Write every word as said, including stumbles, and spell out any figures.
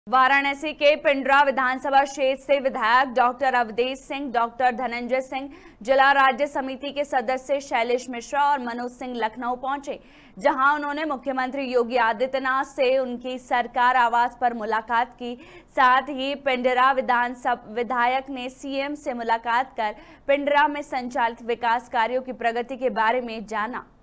वाराणसी के पिंडरा विधानसभा क्षेत्र से विधायक डॉक्टर अवधेश सिंह, डॉक्टर धनंजय सिंह, जिला राज्य समिति के सदस्य शैलेश मिश्रा और मनोज सिंह लखनऊ पहुंचे, जहां उन्होंने मुख्यमंत्री योगी आदित्यनाथ से उनकी सरकार आवास पर मुलाकात की। साथ ही पिंडरा विधानसभा विधायक ने सीएम से मुलाकात कर पिंडरा में संचालित विकास कार्यों की प्रगति के बारे में जाना।